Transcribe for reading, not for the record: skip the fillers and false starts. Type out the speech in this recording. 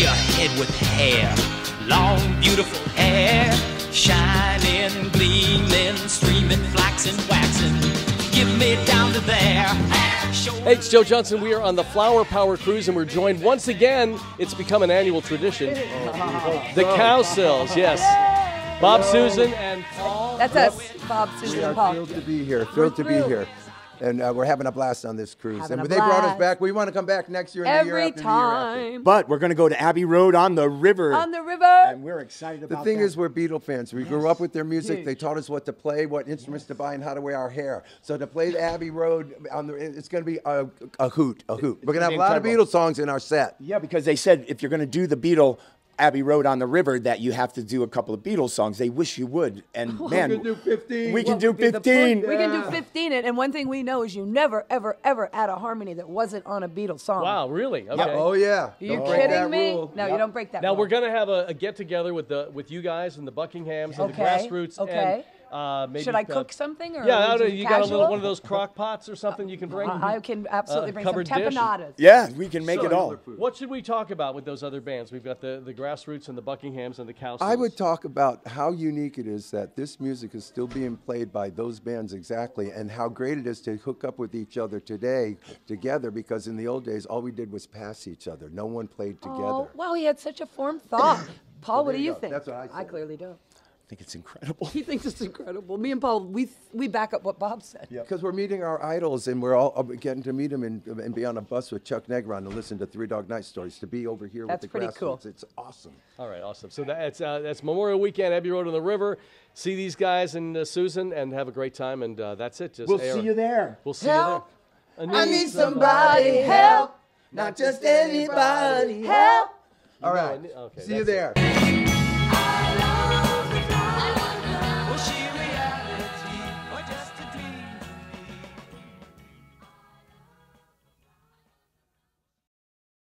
your head with hair, long, beautiful hair, shining, gleaming, streaming, flaxen, waxing. Give me down to there. Hey, it's Joe Johnson. We are on the Flower Power Cruise, and we're joined once again. It's become an annual tradition. The Cowsills, yes. Bob, Susan, and Paul. That's us, Bob, Susan, and Paul. Thrilled to be here. Thrilled to be here. And we're having a blast on this cruise. And they brought us back. We want to come back next year and the year after. Every time. But we're going to go to Abbey Road on the river. On the river. And we're excited about that. The thing is, we're Beatle fans. We grew up with their music. They taught us what to play, what instruments to buy, and how to wear our hair. So to play the Abbey Road, it's going to be a hoot, a hoot. We're going to have a lot of Beatle songs in our set. Yeah, because they said if you're going to do the Beatle Abbey Road on the river, that you have to do a couple of Beatles songs. They wish you would. And man, we can do 15. We can do 15. We can do 15. And one thing we know is you never, ever, ever add a harmony that wasn't on a Beatles song. Wow, really? Okay. Yep. Oh, yeah. Are you kidding me? No, you don't break that Now, rule. we're going to have a get-together with you guys and the Buckinghams and the Grassroots. Okay. And, maybe, should I cook something? Or yeah, you got one of those crock pots or something you can bring? I can absolutely bring some empanadas. Yeah, we can make it all. What should we talk about with those other bands? We've got the Grassroots and the Buckinghams and the Cowsills. I would talk about how unique it is that this music is still being played by those bands exactly, and how great it is to hook up with each other today together, because in the old days, all we did was pass each other. No one played together. Oh, wow, he had such a formed thought. Paul, what do you think? That's what I said. I clearly don't. I think it's incredible. He thinks it's incredible. Me and Paul, we back up what Bob said. Because we're meeting our idols, and we're all getting to meet them and be on a bus with Chuck Negron and listen to Three Dog Night Stories, to be over here with the Grassroots. Cool. It's awesome. All right, awesome. So that's Memorial Weekend, Abbey Road on the River. See these guys and Susan and have a great time, and that's it. We'll see you there. We'll see you there. I need somebody help, not just anybody help. All right, see you there.